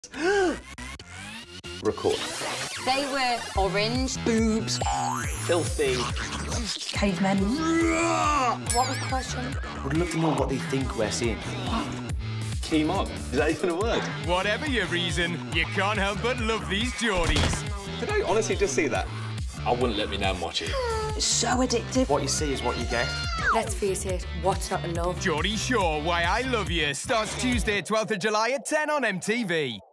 Record. They were orange, boobs, Filthy. cavemen. What was the question? Would love to know what they think we're saying. Team up. Is that even a word? Whatever your reason, you can't help but love these Geordies. Did I honestly just see that? I wouldn't let me nan watch it. It's so addictive. What you see is what you get. Let's face it, what's not to love? Geordie Shore, Why I Love You, starts Tuesday, 12th of July at 10 on MTV.